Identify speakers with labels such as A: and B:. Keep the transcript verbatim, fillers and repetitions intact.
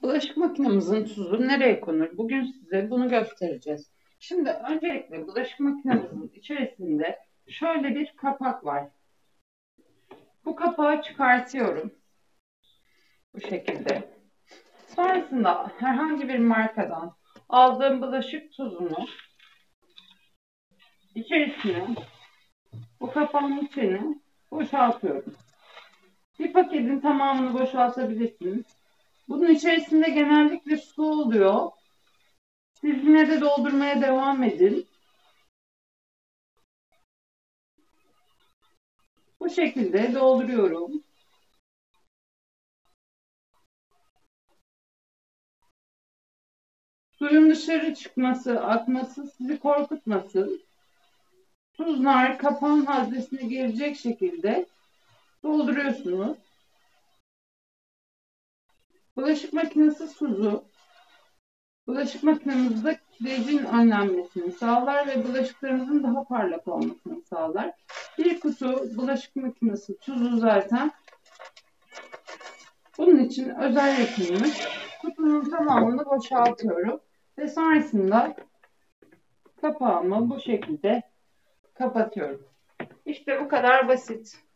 A: Bulaşık makinemizin tuzu nereye konur? Bugün size bunu göstereceğiz. Şimdi öncelikle bulaşık makinemizin içerisinde şöyle bir kapak var. Bu kapağı çıkartıyorum. Bu şekilde. Sonrasında herhangi bir markadan aldığım bulaşık tuzunu içerisine, bu kapağın içine boşaltıyorum. Bir paketin tamamını boşaltabilirsiniz. Bunun içerisinde genellikle su oluyor. Siz yine de doldurmaya devam edin. Bu şekilde dolduruyorum. Suyun dışarı çıkması, akması sizi korkutmasın. Tuzlar kapağın haznesine girecek şekilde dolduruyorsunuz. Bulaşık makinesi tuzu, bulaşık makinemizde kirecin önlenmesini sağlar ve bulaşıklarımızın daha parlak olmasını sağlar. Bir kutu bulaşık makinesi tuzu zaten bunun için özel yapılmış. Kutunun tamamını boşaltıyorum ve sonrasında kapağımı bu şekilde kapatıyorum. İşte bu kadar basit.